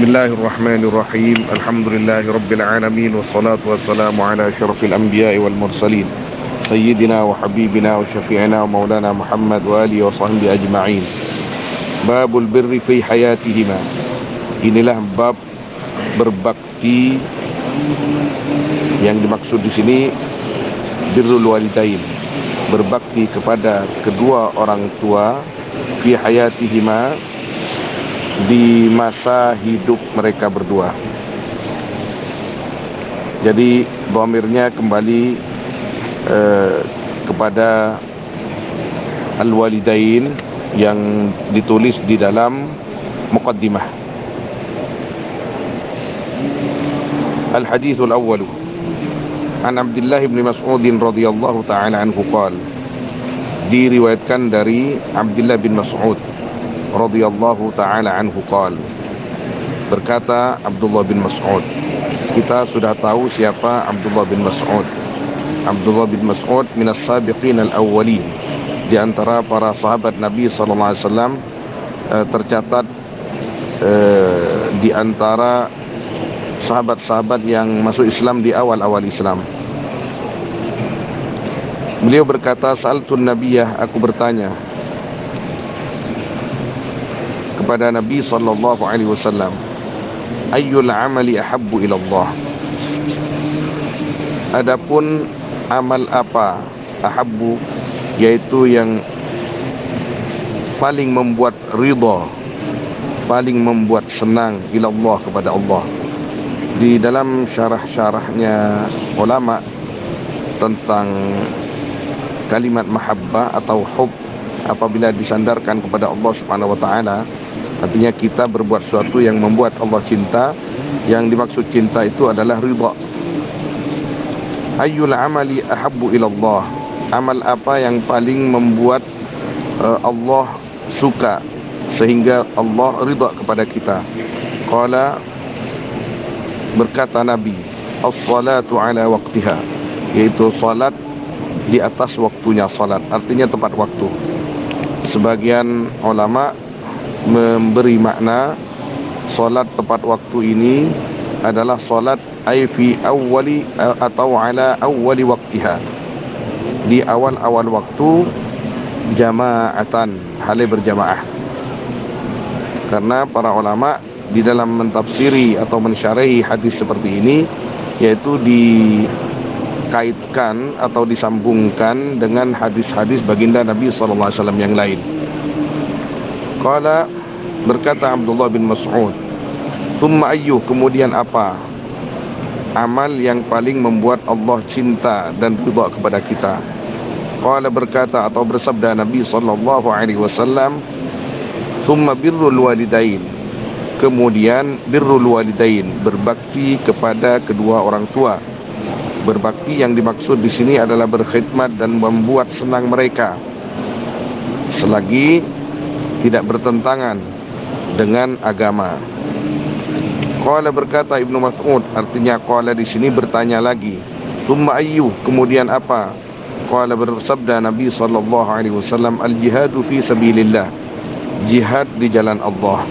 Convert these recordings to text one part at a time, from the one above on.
Bismillahirrahmanirrahim. Alhamdulillahirabbil alamin wassalatu wassalamu ala asyrafil anbiya'i wal mursalin sayyidina wa habibina wa syafi'ina wa maulana Muhammad wa alihi wa sahbihi ajma'in. Babul birri fi hayatihima. Inilah bab berbakti. Yang dimaksud di sini birrul walidain, berbakti kepada kedua orang tua fi hayatihima, di masa hidup mereka berdua. Jadi dhamirnya kembali kepada al-walidain yang ditulis di dalam muqaddimah. Al-hadithul awwalu an Abdullah bin Mas'ud radhiyallahu ta'ala anhu qala, diriwayatkan dari Abdullah bin Mas'ud radhiyallahu ta'ala anhu qala, berkata Abdullah bin Mas'ud. Kita sudah tahu siapa Abdullah bin Mas'ud. Abdullah bin Mas'ud minas sabiqin al-awwalin, di antara para sahabat Nabi sallallahu alaihi wasallam, tercatat di antara sahabat-sahabat yang masuk Islam di awal-awal Islam. Beliau berkata, sa'altun nabiyah, aku bertanya kepada Nabi sallallahu alaihi wasallam, ayyul amali ahabbu ila Allah. Adapun amal apa, ahabbu, yaitu yang paling membuat ridha, paling membuat senang, ila Allah, kepada Allah. Di dalam syarah-syarahnya ulama tentang kalimat mahabbah atau hub, apabila disandarkan kepada Allah Subhanahu wa taala, artinya kita berbuat sesuatu yang membuat Allah cinta. Yang dimaksud cinta itu adalah ridha. Ayyul amali ahabbu ila Allah. Amal apa yang paling membuat Allah suka sehingga Allah ridha kepada kita? Qala, berkata Nabi, as-salatu ala waqtiha, yaitu salat di atas waktunya salat, artinya tepat waktu. Sebagian ulama memberi makna solat tepat waktu ini adalah solat ay fi awwali atau ala awwali waqtiha, di awal-awal waktu, jama'atan, halai berjamaah. Karena para ulama di dalam mentafsiri atau mensyarahi hadis seperti ini, yaitu dikaitkan atau disambungkan dengan hadis-hadis baginda Nabi sallallahu alaihi wasallam yang lain. Qala, berkata Abdullah bin Mas'ud, thumma ayyuh, kemudian apa amal yang paling membuat Allah cinta dan ridha kepada kita? Qala, berkata atau bersabda Nabi sallallahu alaihi wasallam, thumma birrul walidain, kemudian birrul walidain, berbakti kepada kedua orang tua. Berbakti yang dimaksud di sini adalah berkhidmat dan membuat senang mereka selagi tidak bertentangan dengan agama. Qala, berkata Ibnu Mas'ud, artinya qala di sini bertanya lagi. Tsumma ayyu, kemudian apa? Qala, bersabda Nabi sallallahu alaihi wasallam, al jihadu fi sabilillah, jihad di jalan Allah.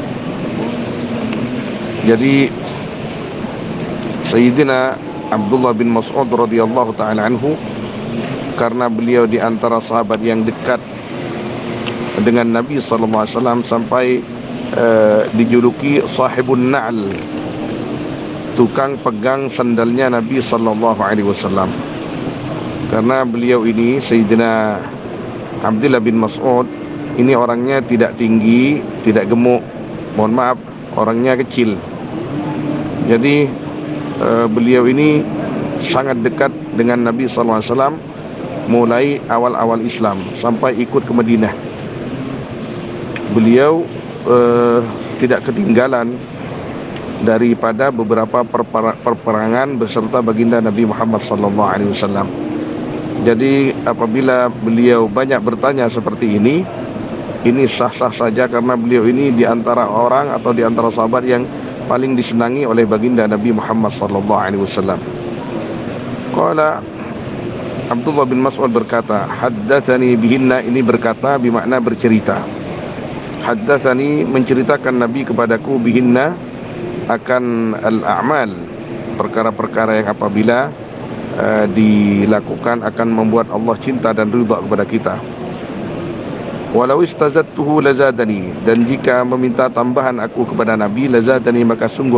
Jadi Sayyidina Abdullah bin Mas'ud radhiyallahu taala anhu, karena beliau di antara sahabat yang dekat dengan Nabi sallallahu alaihi wasallam, sampai dijuluki sahibun na'al, tukang pegang sandalnya Nabi sallallahu alaihi wasallam. Karena beliau ini, Sayyidina Abdullah bin Mas'ud ini, orangnya tidak tinggi, tidak gemuk, mohon maaf, orangnya kecil. Jadi beliau ini sangat dekat dengan Nabi sallallahu alaihi wasallam mulai awal-awal Islam sampai ikut ke Madinah. Beliau tidak ketinggalan daripada beberapa perperangan beserta baginda Nabi Muhammad sallallahu alaihi wasallam. Jadi apabila beliau banyak bertanya seperti ini sah-sah saja, karena beliau ini di antara orang atau di antara sahabat yang paling disenangi oleh baginda Nabi Muhammad sallallahu alaihi wasallam. Qala, Abdullah bin Mas'ud berkata, haddatsani bihinna, ini berkata bermakna bercerita. Haddatsani, menceritakan Nabi kepadaku, bihinna, akan al-a'mal, perkara-perkara yang apabila dilakukan akan membuat Allah cinta dan ridha kepada kita. Walau istazadtuhu lazadani, dan jika meminta tambahan aku kepada Nabi, lazadani, maka sungguh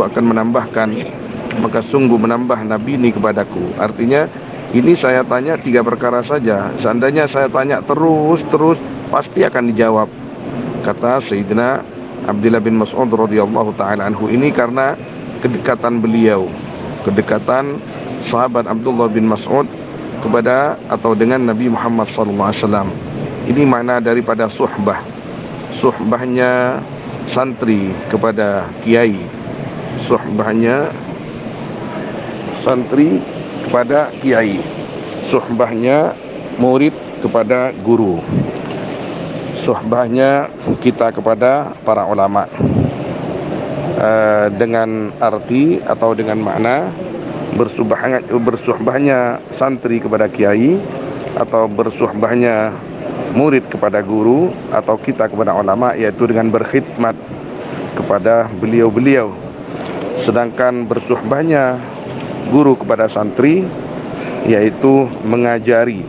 menambah Nabi ini kepadaku. Artinya ini saya tanya 3 perkara saja. Seandainya saya tanya terus pasti akan dijawab. Kata Sayyidina Abdullah bin Mas'ud radhiyallahu taala anhu, ini karena kedekatan beliau, kedekatan sahabat Abdullah bin Mas'ud kepada atau dengan Nabi Muhammad sallallahu alaihi wasallam. Ini makna daripada suhbah. Suhbahnya santri kepada kiai, suhbahnya santri kepada kiai, suhbahnya murid kepada guru, suhbahnya kita kepada para ulama, dengan arti atau dengan makna bersuhbahnya santri kepada kiai, atau bersuhbahnya murid kepada guru, atau kita kepada ulama, yaitu dengan berkhidmat kepada beliau-beliau. Sedangkan bersuhbahnya guru kepada santri yaitu mengajari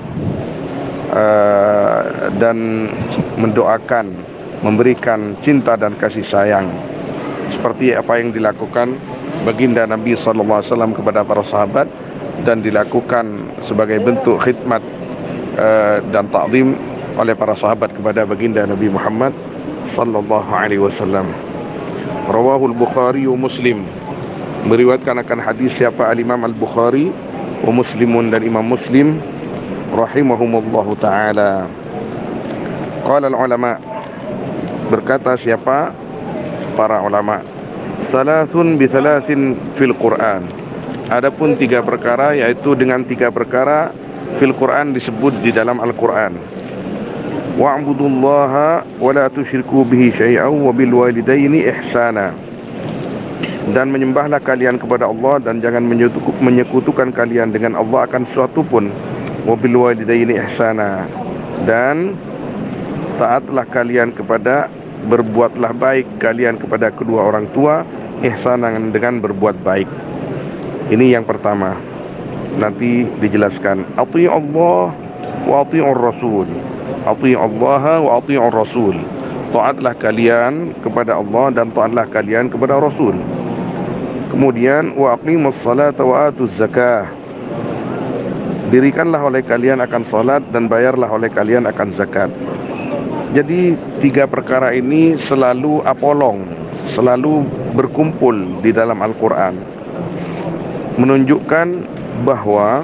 dan mendoakan, memberikan cinta dan kasih sayang, seperti apa yang dilakukan baginda Nabi sallallahu alaihi wasallam kepada para sahabat, dan dilakukan sebagai bentuk khidmat dan ta'zim oleh para sahabat kepada baginda Nabi Muhammad sallallahu alaihi wasallam. Rawahul Bukhari wa Muslim, meriwayatkan akan hadis siapa al-Imam Al-Bukhari wa Muslimun, dan Imam Muslim rahimahumullahu taala. Qala al-ulama, berkata siapa para ulama, salasun bi salasin fil Quran. Adapun 3 perkara, yaitu dengan 3 perkara fil Quran disebut di dalam Al-Quran. Wa'budullaha wa la tusyriku bihi syai'an wa bil walidaini ihsana. Dan menyembahlah kalian kepada Allah dan jangan menyekutukan kalian dengan Allah akan sesuatu pun. Wa bil walidaini ihsana. Dan taatlah kalian kepada, berbuatlah baik kalian kepada kedua orang tua, ihsanan, dengan berbuat baik. Ini yang pertama. Nanti dijelaskan. Ati'u Allah wa ati'ur Rasul. Ati'u Allah wa ati'ur Rasul. Taatlah kalian kepada Allah dan taatlah kalian kepada Rasul. Kemudian wa aqimus salata wa atuz zakah. Dirikanlah oleh kalian akan salat dan bayarlah oleh kalian akan zakat. Jadi 3 perkara ini selalu apolong, selalu berkumpul di dalam Al-Quran, menunjukkan bahwa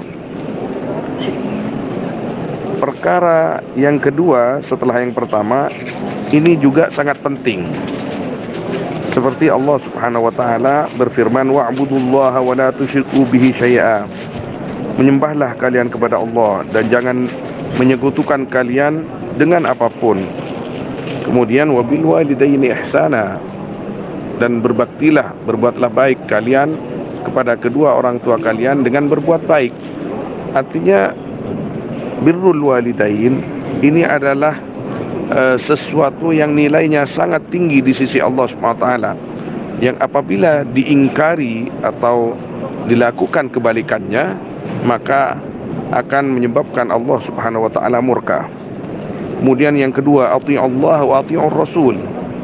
perkara yang kedua setelah yang pertama ini juga sangat penting. Seperti Allah Subhanahu wa taala berfirman, wa'budullaha wa la tusyriku bihi syai'a. Menyembahlah kalian kepada Allah dan jangan menyekutukan kalian dengan apapun. Kemudian wabil walidaini ihsana, dan berbaktilah, berbuatlah baik kalian kepada kedua orang tua kalian dengan berbuat baik. Artinya birrul walidain ini adalah sesuatu yang nilainya sangat tinggi di sisi Allah SWT, yang apabila diingkari atau dilakukan kebalikannya, maka akan menyebabkan Allah Subhanahu wa taala murka. Kemudian yang kedua, ati'u Allah wa ati'ur Rasul.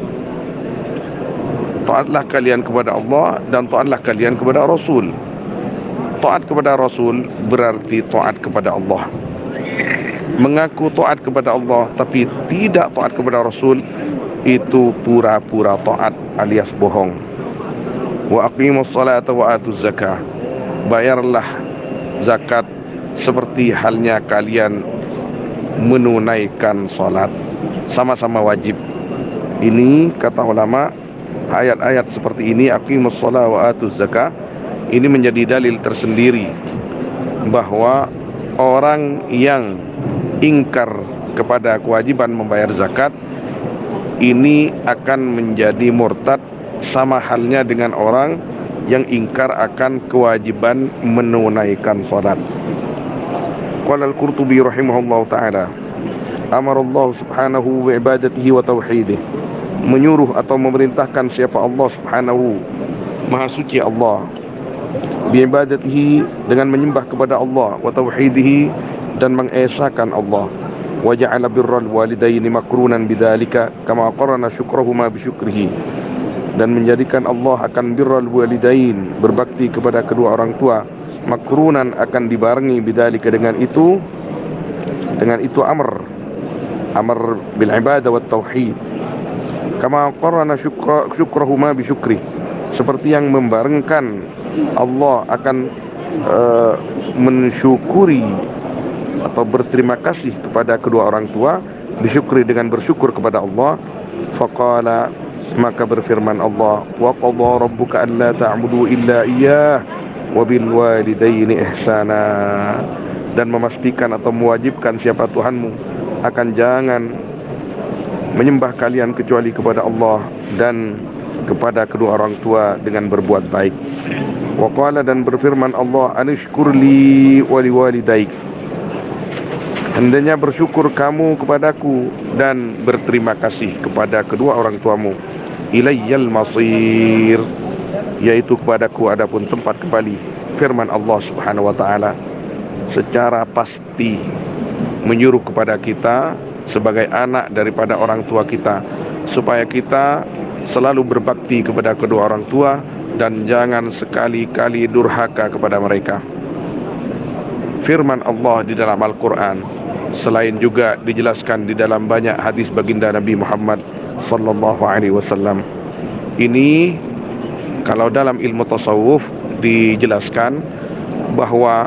Taatlah kalian kepada Allah dan taatlah kalian kepada Rasul. Taat kepada Rasul berarti taat kepada Allah. Mengaku taat kepada Allah tapi tidak taat kepada Rasul, itu pura-pura taat alias bohong. Wa aqimus salata wa atuz zakah. Bayarlah zakat seperti halnya kalian menunaikan salat, sama-sama wajib. Ini kata ulama, ayat-ayat seperti ini, aqimus salat wa atuz zakah, ini menjadi dalil tersendiri bahwa orang yang ingkar kepada kewajiban membayar zakat ini akan menjadi murtad, sama halnya dengan orang yang ingkar akan kewajiban menunaikan salat. Qala al-Qurtubi rahimahullah ta'ala, amara Allah subhanahu wa ibadatihi wa tauhidih, menyuruh atau memerintahkan siapa Allah subhanahu Maha suci Allah, bi'ibadatihi, dengan menyembah kepada Allah, wa tauhidihi, dan mengesahkan Allah, wa ja'ala birral walidaini makrunan bidzalika kama qarana syukrahuma bi syukrihi, dan menjadikan Allah akan birral walidain, berbakti kepada kedua orang tua, makrunan, akan dibarengi bidzalika, dengan itu amr bil ibadah wat tauhid, kama qarana syukrahuma bi syukri, seperti yang membarengkan Allah akan mensyukuri atau berterima kasih kepada kedua orang tua, disyukuri dengan bersyukur kepada Allah. Faqala, maka berfirman Allah, wa qadha rabbuka alla ta'budu illa iyyah wa bil walidaini ihsana, dan memastikan atau mewajibkan siapa Tuhanmu akan jangan menyembah kalian kecuali kepada Allah dan kepada kedua orang tua dengan berbuat baik. Wa qala, dan berfirman Allah, anishkurli wa liwalidaik, hendaknya bersyukur kamu kepadaku dan berterima kasih kepada kedua orang tuamu. Ilayyal masir, yaitu kepadaku adapun tempat kembali. Firman Allah Subhanahu wa taala secara pasti menyuruh kepada kita sebagai anak daripada orang tua kita, supaya kita selalu berbakti kepada kedua orang tua dan jangan sekali-kali durhaka kepada mereka. Firman Allah di dalam Al-Quran, selain juga dijelaskan di dalam banyak hadis baginda Nabi Muhammad sallallahu alaihi wasallam. Ini kalau dalam ilmu tasawuf dijelaskan bahwa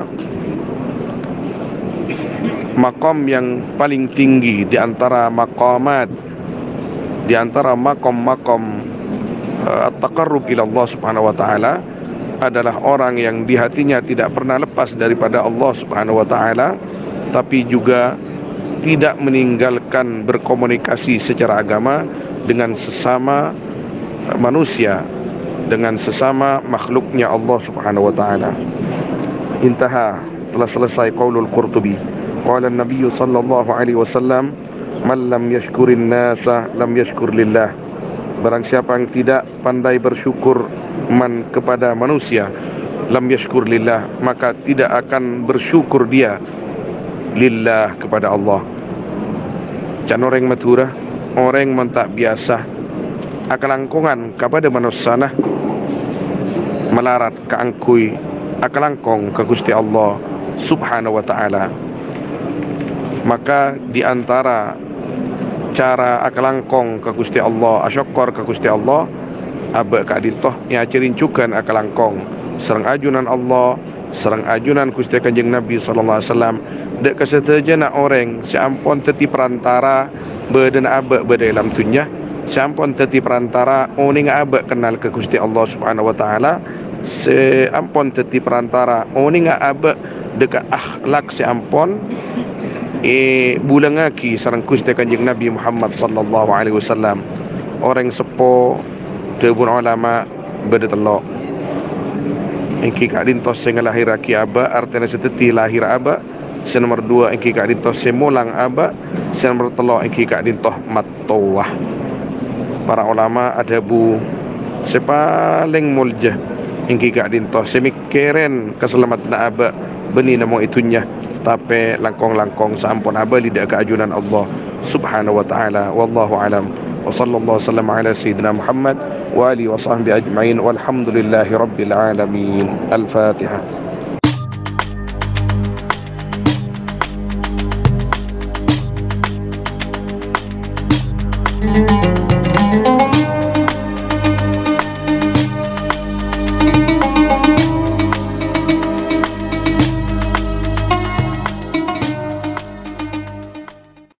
maqam yang paling tinggi di antara maqamat, di antara maqam-maqam at-taqarrub ila Allah Subhanahu wa taala adalah orang yang di hatinya tidak pernah lepas daripada Allah Subhanahu wa taala, tapi juga tidak meninggalkan berkomunikasi secara agama dengan sesama manusia, dengan sesama makhluknya Allah Subhanahu wa taala. Intaha, telah selesai qaulul Qurtubi. Qala an-nabiy sallallahu alaihi wasallam, man lam yashkurin nasa lam yashkur lillah. Barang siapa yang tidak pandai bersyukur man kepada manusia, lam yashkur lillah, maka tidak akan bersyukur dia lillah kepada Allah. Can orang maturah, orang yang tak biasa akalangkongan kepada manusia, melarat keangkui akalangkong ke Gusti Allah Subhanahu wa taala. Maka di antara cara akalangkong ke Gusti Allah, asyakor ke Gusti Allah, abak kaditoh yang cerincukan akalangkong serang ajunan Allah, serang ajunan Gusti Kanjeng Nabi sallallahu alaihi wasallam. Dek kesetajana orang seampun teti perantara beden abak berdalam dunia, seampun teti perantara oning abak kenal ke Gusti Allah Subhanahu wa taala, seampun teti perantara oning abak dekat akhlak seampun bulangaki sareng Gusti Kanjeng Nabi Muhammad sallallahu alaihi wasallam. Orang sepo tebun ulama berdelok engki kadintos sing lahiraki aba artene seteti lahir aba. Sen nomor 2 engki kadintos semulang aba. Sen nomor 3 engki kadintos matawah. Para ulama ada bu sepaling mulja engki kadintos semikiren keselamatan aba beni namo itunya, tapi langkong-langkong sampun aba lidak keajunan Allah Subhanahu wa taala. Wallahu alam. Wa sallallahu wasallam ala sayyidina Muhammad wa alihi wa sahbihi ajma'in walhamdulillahi rabbil alamin. Al-Fatihah.